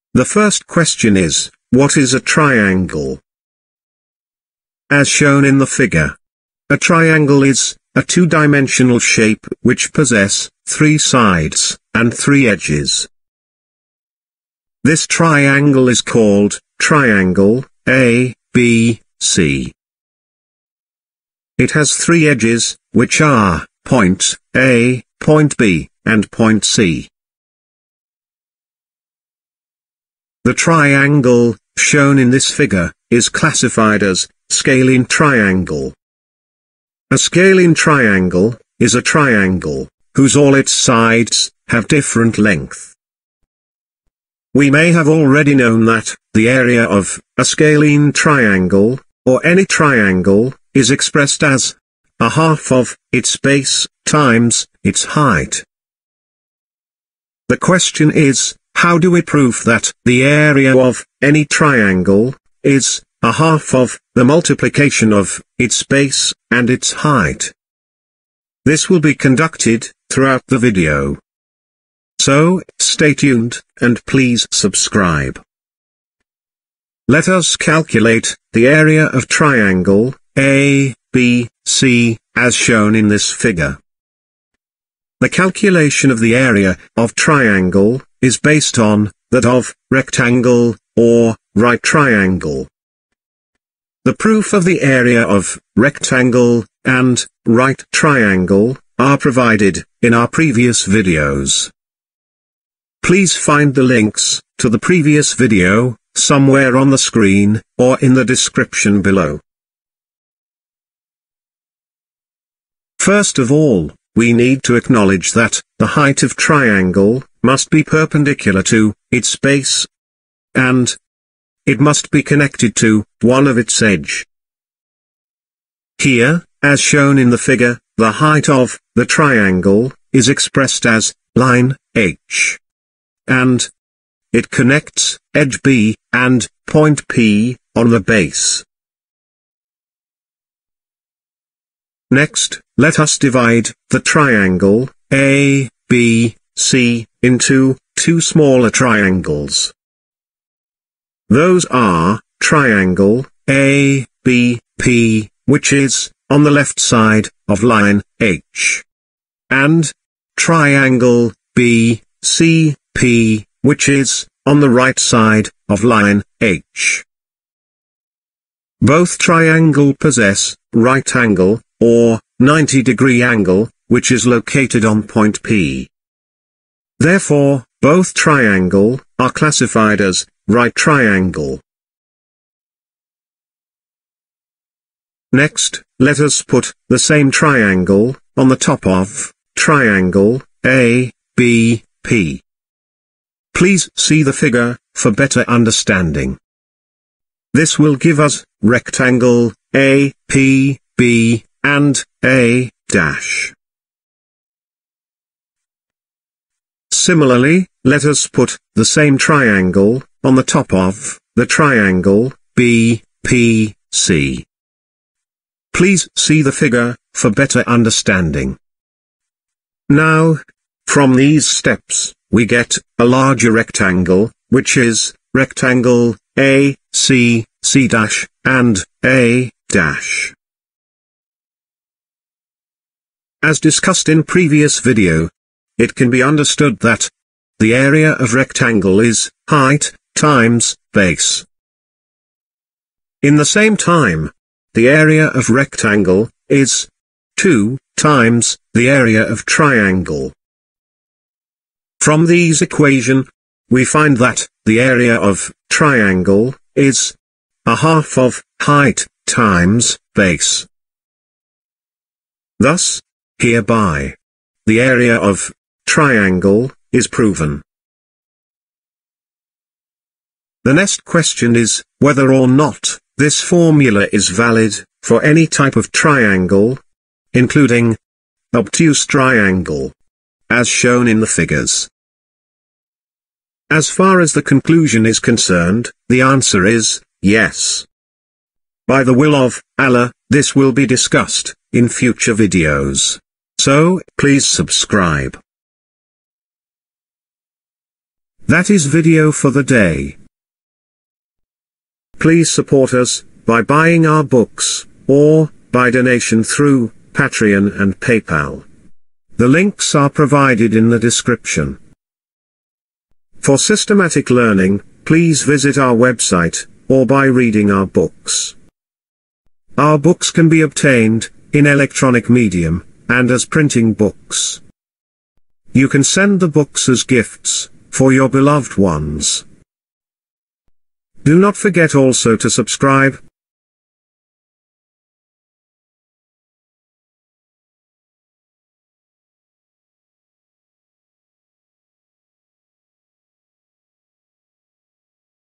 The first question is, what is a triangle? As shown in the figure, a triangle is a two-dimensional shape which possess 3 sides and 3 edges. This triangle is called triangle A, B, C. It has 3 edges, which are point A, point B, and point C. The triangle, shown in this figure, is classified as scalene triangle. A scalene triangle is a triangle whose all its sides have different length. We may have already known that the area of a scalene triangle, or any triangle, is expressed as a half of its base times its height. The question is, how do we prove that the area of any triangle is a half of the multiplication of its base and its height? This will be conducted throughout the video. So, stay tuned, and please subscribe. Let us calculate the area of triangle A, B, C, as shown in this figure. The calculation of the area of triangle is based on that of rectangle or right triangle. The proof of the area of rectangle and right triangle are provided in our previous videos. Please find the links to the previous video somewhere on the screen or in the description below. First of all, we need to acknowledge that the height of triangle must be perpendicular to its base, and it must be connected to one of its edge. Here, as shown in the figure, the height of the triangle is expressed as line H, and it connects edge B and point P on the base. Next, let us divide the triangle A, B, C into 2 smaller triangles. Those are triangle A, B, P, which is on the left side of line H, and triangle B, C, P, which is on the right side of line H. Both triangle possess right angle, or 90-degree angle, which is located on point P. Therefore, both triangle are classified as right triangle. Next, let us put the same triangle on the top of triangle A, B, P. Please see the figure for better understanding. This will give us rectangle A, P, B, and A dash. Similarly, let us put the same triangle on the top of the triangle B, P, C. Please see the figure for better understanding. Now, from these steps, we get a larger rectangle, which is rectangle A, C, C dash, and A dash. As discussed in previous video, it can be understood that the area of rectangle is height times base. In the same time, the area of rectangle is 2 times the area of triangle. From these equation, we find that the area of triangle is a half of height times base. Thus, hereby, the area of triangle is proven. The next question is whether or not this formula is valid for any type of triangle, including obtuse triangle, as shown in the figures. As far as the conclusion is concerned, the answer is yes. By the will of Allah, this will be discussed in future videos. So, please subscribe. That is video for the day. Please support us by buying our books, or by donation through Patreon and PayPal. The links are provided in the description. For systematic learning, please visit our website, or by reading our books. Our books can be obtained in electronic medium, and as printing books. You can send the books as gifts for your beloved ones. Do not forget also to subscribe